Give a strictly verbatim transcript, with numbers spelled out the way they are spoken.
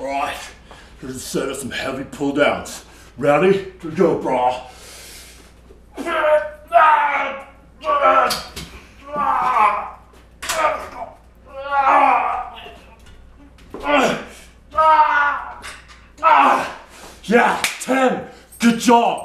Alright, here's a set of some heavy pull downs. Ready? To go, bro. Yeah, ten. Good job.